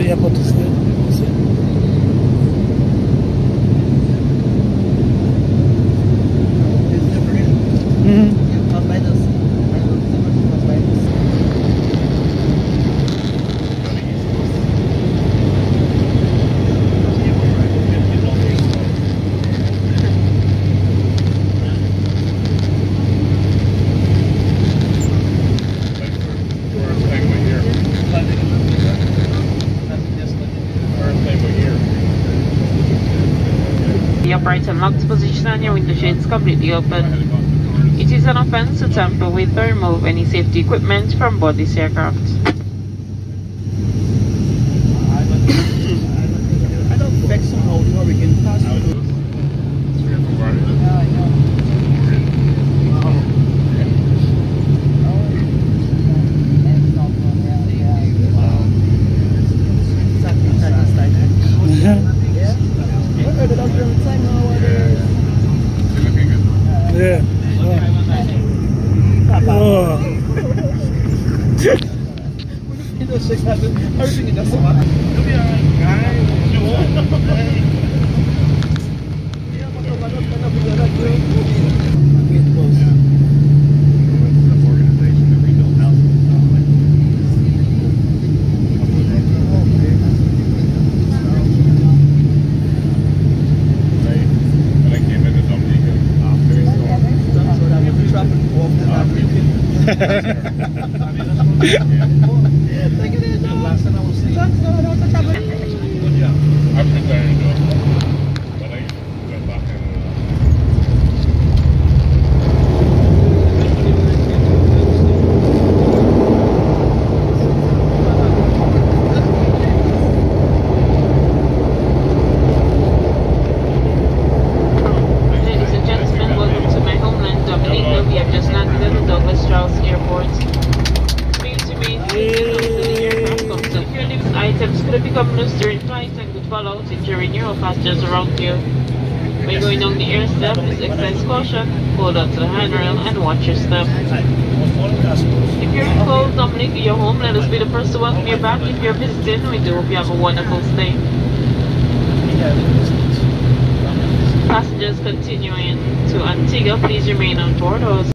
the airport is good. The upright and locked position and your window shades completely open. It is an offense to tamper with or remove any safety equipment from board this aircraft. I don't expect somehow we can pass through. Yeah. Oh. Everything is so much. You'll be alright, guys. Items could become loose during flight and could fall out if you renew passengers around you. When going down the air step, please exercise caution, hold on to the handrail and watch your step. If you're in cold, Dominic, you're home, let us be the first to welcome you back. If you're visiting, we do hope you have a wonderful stay. Passengers continuing to Antigua, please remain on board.